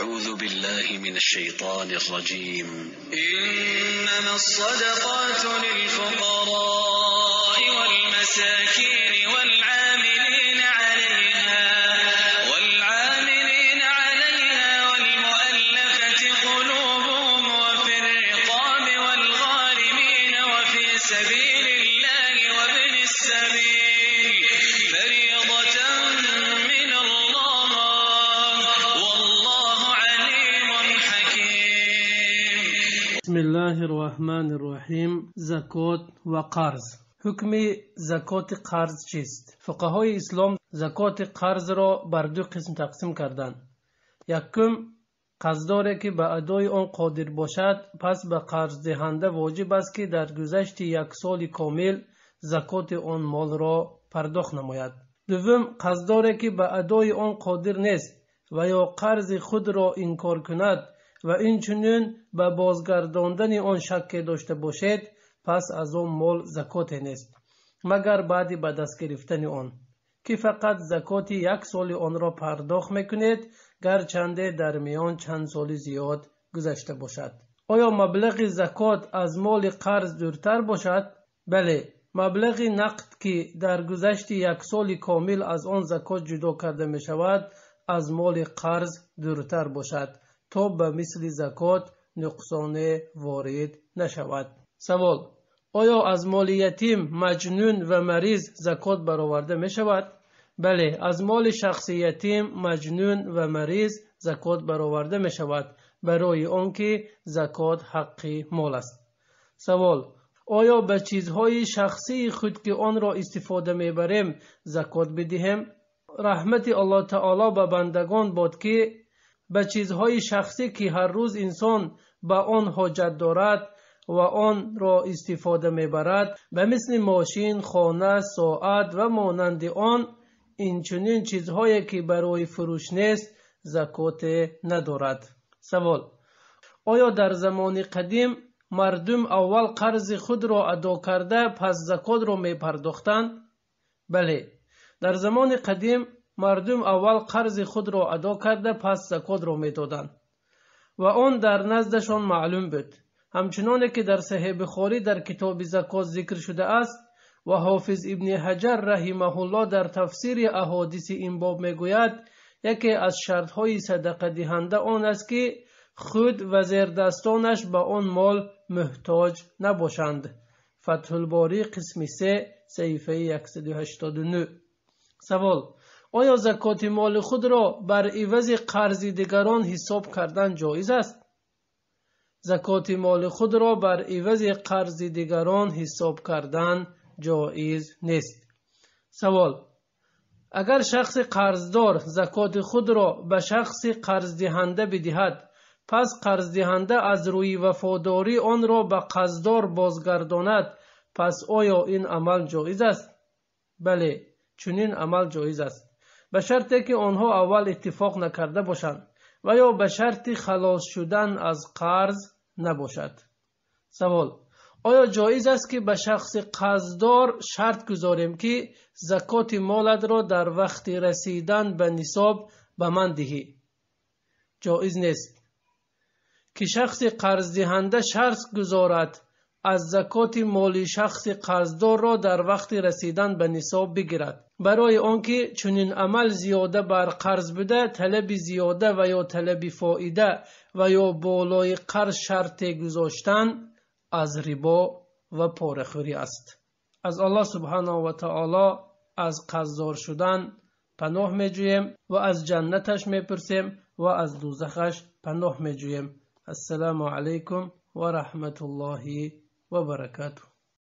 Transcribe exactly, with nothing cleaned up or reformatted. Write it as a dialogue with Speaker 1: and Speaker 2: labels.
Speaker 1: أعوذ بالله من الشيطان الرجيم. إنما الصدقات للفقراء والمساكين والعاملين عليها والعاملين عليها والمؤلفة قلوبهم وفي الرقاب والغارمين وفي سبيل الله وابن السبيل فريضة من الله والله عليم حكيم.
Speaker 2: بسم الله الرحمن الرحیم. زکات و قرض. حکم زکات قرض چیست؟ فقهای اسلام زکات قرض را بر دو قسم تقسیم کردند. یکم قرضداری که به ادای آن قادر باشد پس به قرض دهنده واجب است که در گذشت یک سال کامل زکات آن مال را پرداخت نماید. دوم قرضداری که به ادای آن قادر نیست و یا قرض خود را انکار کند و اینچنین به بازگرداندن آن شک داشته باشد پس از آن مال زکات نیست مگر بعد به دست گرفتن آن که فقط زکات یک سال آن را پرداخت میکنید گرچند در میان چند سال زیاد گذشته باشد. آیا مبلغ زکات از مال قرض دورتر باشد؟ بله، مبلغ نقد که در گذشت یک سال کامل از آن زکات جدا کرده می شود از مال قرض دورتر باشد تا به مثل زکات نقصان وارد نشود. سوال: آیا از مال یتیم، مجنون و مریض زکات برآورده می شود؟ بله، از مال شخص یتیم، مجنون و مریض زکات برآورده می شود برای آنکه زکات حق مال است. سوال: آیا به چیزهای شخصی خود که آن را استفاده می بریم زکات بدهیم؟ رحمت الله تعالی به بندگان باد که به چیزهای شخصی که هر روز انسان به آن حاجت دارد و آن را استفاده میبرد به مثل ماشین، خانه، ساعت و مانند آن، اینچنین چیزهایی که برای فروش نیست زکات ندارد. سوال: آیا در زمان قدیم مردم اول قرض خود را ادا کرده پس زکات را می پرداختند؟ بله، در زمان قدیم مردم اول قرض خود را ادا کرده پس زکات را می دادند و آن در نزدشان معلوم بود. همچنانه که در صحیح بخاری در کتاب زکات ذکر شده است و حافظ ابن حجر رحمه الله در تفسیر احادیث این باب می گوید یکی از شرط های صدقه دهنده آن است که خود و زیردستانش به آن مال محتاج نباشند. فتح الباری قسم سه صفحه صد و هشتاد و نه. سوال: آیا زکات مال خود را بر عوض قرض دیگران حساب کردن جایز است؟ زکات مال خود را بر عوض قرض دیگران حساب کردن جایز نیست. سوال: اگر شخص قرضدار زکات خود را به شخص قرض دهنده بدهد پس قرض دهنده از روی وفاداری آن را به قرضدار بازگرداند پس آیا این عمل جایز است؟ بله، چنین عمل جایز است به شرطی که آنها اول اتفاق نکرده باشند و یا به شرط خلاص شدن از قرض نباشد. سوال: آیا جایز است که به شخص قرضدار شرط گذاریم که زکات مالت را در وقت رسیدن به نصاب به من دهی؟ جایز نیست که شخص قرض دهنده شرط گذارد از زکات مالی شخص قرضدار را در وقت رسیدن به نصاب بگیرد برای آنکه چنین عمل زیاده بر قرض بده طلب زیاده و یا طلب فایده و یا بالای قرض شرط گذاشتن از ربا و پاره‌خوری است. از الله سبحانه و تعالی از قرضدار شدن پناه میجوییم و از جنتش میپرسیم و از دوزخش پناه میجوییم. السلام علیکم و رحمت الله و برکاته.